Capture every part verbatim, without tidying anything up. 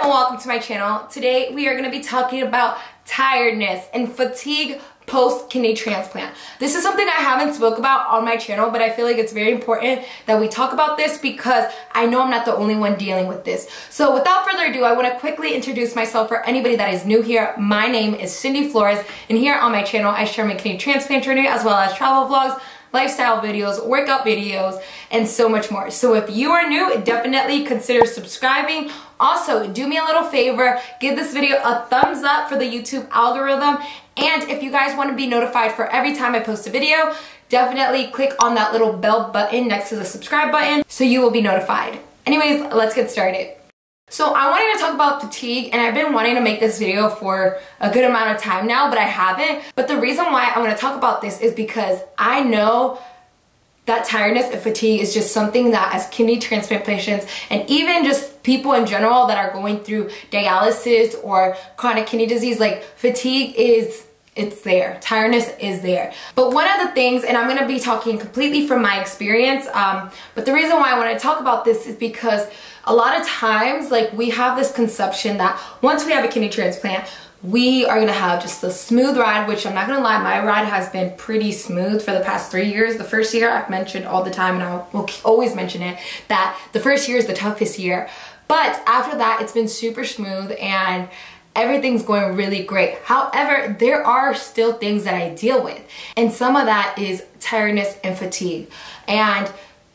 and welcome to my channel. Today we are going to be talking about tiredness and fatigue post kidney transplant. This is something I haven't spoke about on my channel, but I feel like it's very important that we talk about this because I know I'm not the only one dealing with this. So without further ado, I want to quickly introduce myself for anybody that is new here. My name is Cindy Flores, and here on my channel I share my kidney transplant journey as well as travel vlogs, lifestyle videos, workout videos, and so much more. So if you are new, definitely consider subscribing. Also, do me a little favor, give this video a thumbs up for the YouTube algorithm. And if you guys want to be notified for every time I post a video, definitely click on that little bell button next to the subscribe button so you will be notified. Anyways, let's get started. So I wanted to talk about fatigue, and I've been wanting to make this video for a good amount of time now, but I haven't. But the reason why I want to talk about this is because I know that tiredness and fatigue is just something that as kidney transplant patients, and even just people in general that are going through dialysis or chronic kidney disease, like fatigue is it's there. Tiredness is there. But one of the things, and I'm going to be talking completely from my experience, um, but the reason why I want to talk about this is because a lot of times, like, we have this conception that once we have a kidney transplant, we are going to have just a smooth ride, which I'm not going to lie, my ride has been pretty smooth for the past three years. The first year I've mentioned all the time, and I will always mention it, that the first year is the toughest year. But after that, it's been super smooth and everything's going really great. However, there are still things that I deal with, and some of that is tiredness and fatigue. And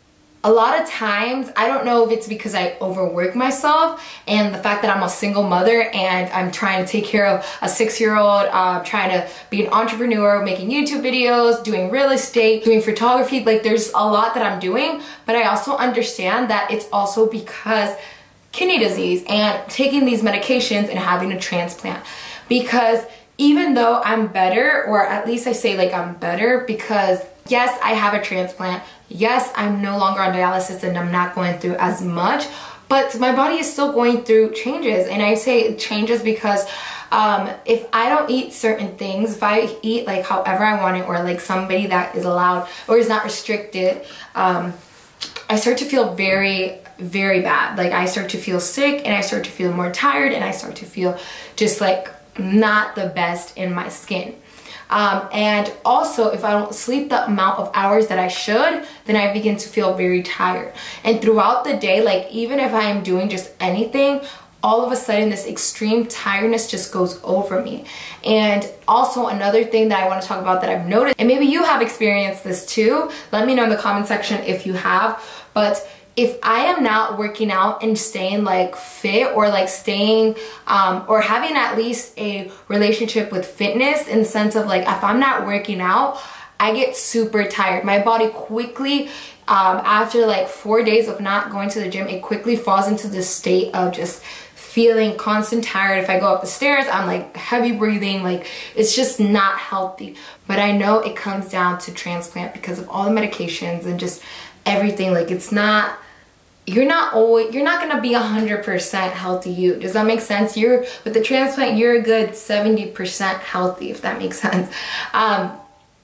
a lot of times, I don't know if it's because I overwork myself and the fact that I'm a single mother and I'm trying to take care of a six-year-old, uh, trying to be an entrepreneur, making YouTube videos, doing real estate, doing photography. Like, there's a lot that I'm doing, but I also understand that it's also because kidney disease and taking these medications and having a transplant. Because even though I'm better, or at least I say like I'm better, because yes, I have a transplant, yes, I'm no longer on dialysis and I'm not going through as much, but my body is still going through changes. And I say changes because um, if I don't eat certain things, if I eat like however I want it, or like somebody that is allowed or is not restricted, um, I start to feel very very bad. Like, I start to feel sick and I start to feel more tired and I start to feel just like not the best in my skin. Um, and also, if I don't sleep the amount of hours that I should, then I begin to feel very tired. And throughout the day, like, even if I am doing just anything, all of a sudden this extreme tiredness just goes over me. And also another thing that I want to talk about that I've noticed, and maybe you have experienced this too, let me know in the comment section if you have, but if I am not working out and staying like fit, or like staying um, or having at least a relationship with fitness, in the sense of like, if I'm not working out, I get super tired. My body quickly, um, after like four days of not going to the gym, it quickly falls into this state of just feeling constant tired. If I go up the stairs, I'm like heavy breathing, like it's just not healthy. But I know it comes down to transplant because of all the medications and just everything. Like, it's not, you're not always, you're not gonna be a hundred percent healthy you. Does that make sense? You're, with the transplant, you're a good seventy percent healthy, if that makes sense. Um,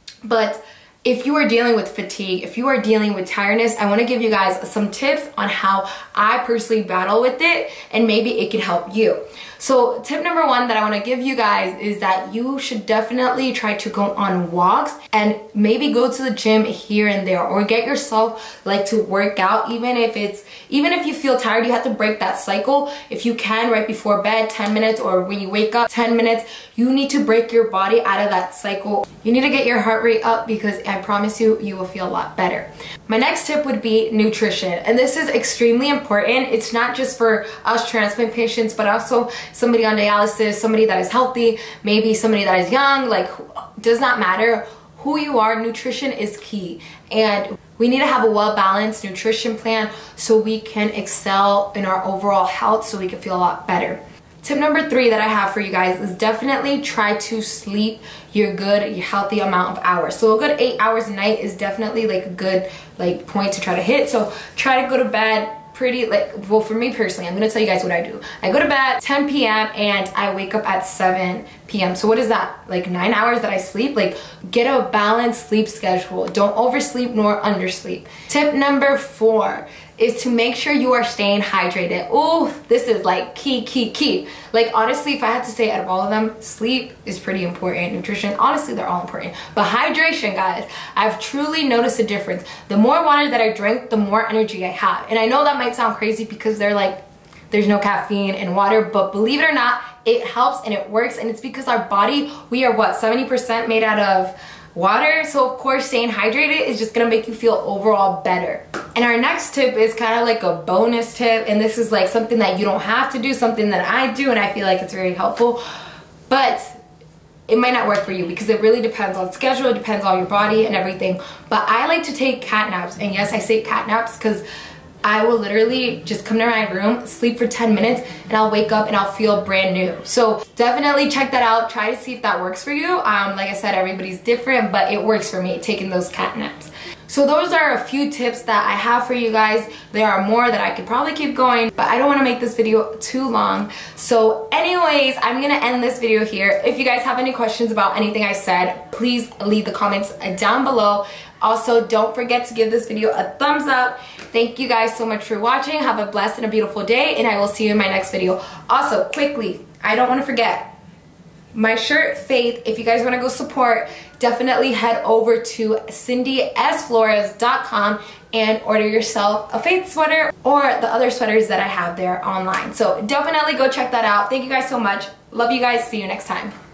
but if you are dealing with fatigue, if you are dealing with tiredness, I want to give you guys some tips on how I personally battle with it, and maybe it can help you. So tip number one that I want to give you guys is that you should definitely try to go on walks and maybe go to the gym here and there, or get yourself like to work out. Even if it's, even if you feel tired, you have to break that cycle. If you can, right before bed, ten minutes, or when you wake up, ten minutes, you need to break your body out of that cycle. You need to get your heart rate up, because I promise you, you will feel a lot better. My next tip would be nutrition. And this is extremely important. It's not just for us transplant patients, but also somebody on dialysis, somebody that is healthy, maybe somebody that is young, like, does not matter who you are, nutrition is key. And we need to have a well-balanced nutrition plan so we can excel in our overall health, so we can feel a lot better. Tip number three that I have for you guys is definitely try to sleep your good, your healthy amount of hours. So a good eight hours a night is definitely like a good like point to try to hit. So try to go to bed pretty, like, well, for me personally, I'm gonna tell you guys what I do. I go to bed ten p m and I wake up at seven p m So what is that? Like nine hours that I sleep? Like, get a balanced sleep schedule. Don't oversleep nor undersleep. Tip number four is to make sure you are staying hydrated. Oh, this is like key, key, key. Like honestly, if I had to say out of all of them, sleep is pretty important. Nutrition, honestly, they're all important. But hydration, guys, I've truly noticed a difference. The more water that I drink, the more energy I have. And I know that might sound crazy because they're like, there's no caffeine in water, but believe it or not, it helps and it works. And it's because our body, we are what, seventy percent made out of water. So of course, staying hydrated is just gonna make you feel overall better. And our next tip is kind of like a bonus tip, and this is like something that you don't have to do, something that I do, and I feel like it's very helpful, but it might not work for you because it really depends on schedule, it depends on your body and everything. But I like to take cat naps, and yes, I say cat naps because I will literally just come to my room, sleep for ten minutes, and I'll wake up and I'll feel brand new. So definitely check that out. Try to see if that works for you. Um, like I said, everybody's different, but it works for me, taking those cat naps. So those are a few tips that I have for you guys. There are more that I could probably keep going, but I don't want to make this video too long. So anyways, I'm going to end this video here. If you guys have any questions about anything I said, please leave the comments down below. Also, don't forget to give this video a thumbs up. Thank you guys so much for watching. Have a blessed and a beautiful day, and I will see you in my next video. Also, quickly, I don't want to forget, my shirt, Faith, if you guys want to go support, definitely head over to cindy s flores dot com and order yourself a Faith sweater or the other sweaters that I have there online. So definitely go check that out. Thank you guys so much. Love you guys. See you next time.